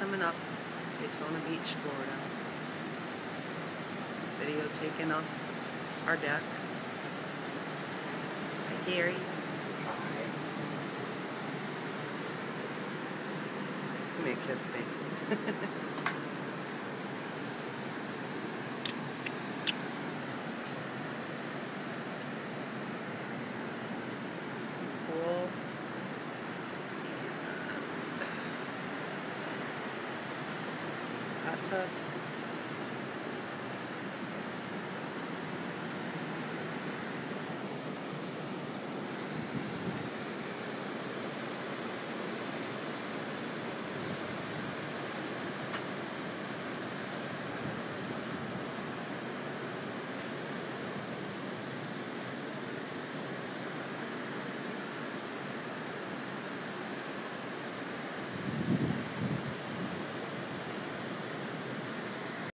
coming up. Daytona Beach, Florida. Video taken off our deck. Hi, Gary. Hi. Give me a kiss, babe.